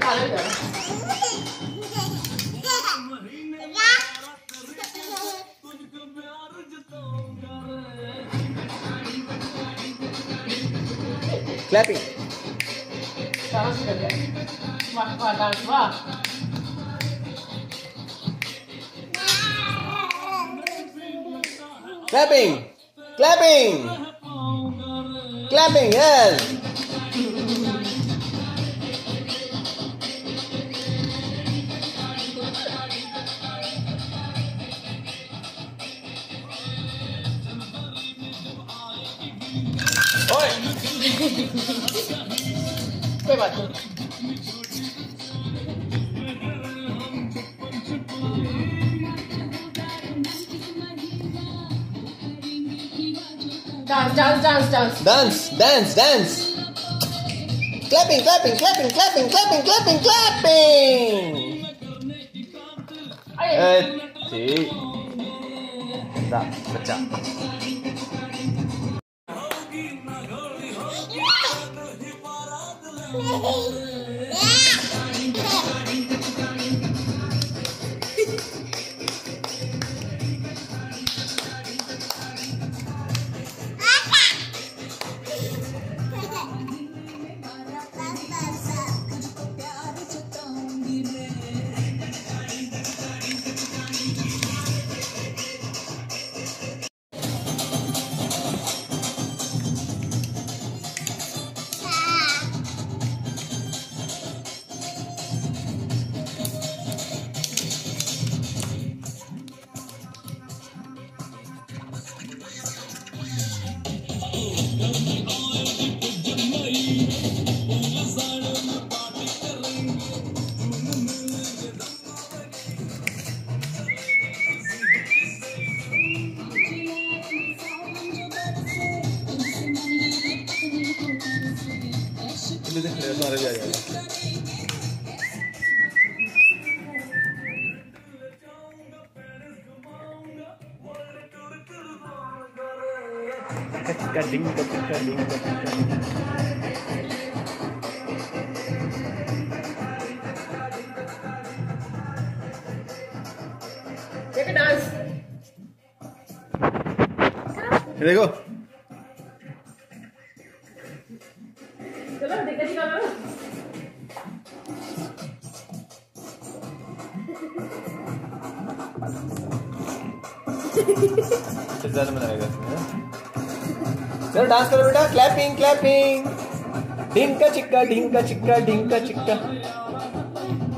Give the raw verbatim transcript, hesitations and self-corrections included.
Clapping. Clapping. Clapping. Clapping. Yes. Oi. कोई बात नहीं. Dance, dance, dance, dance. Dance, dance, dance. Clapping, clapping, clapping, clapping, clapping, clapping, clapping. Eh, ठीक. दा, बच्चा. इधर देख ले सारे जा जाएगा. Chika dhinka chika dhinka chika. Take a dance. Here you go. चलो देखा जी करो. ज़्यादा मजा आएगा. चलो डांस करो बेटा. Clapping clapping. ढिंका चिक्का ढिंका चिक्का ढिंका चिक्का.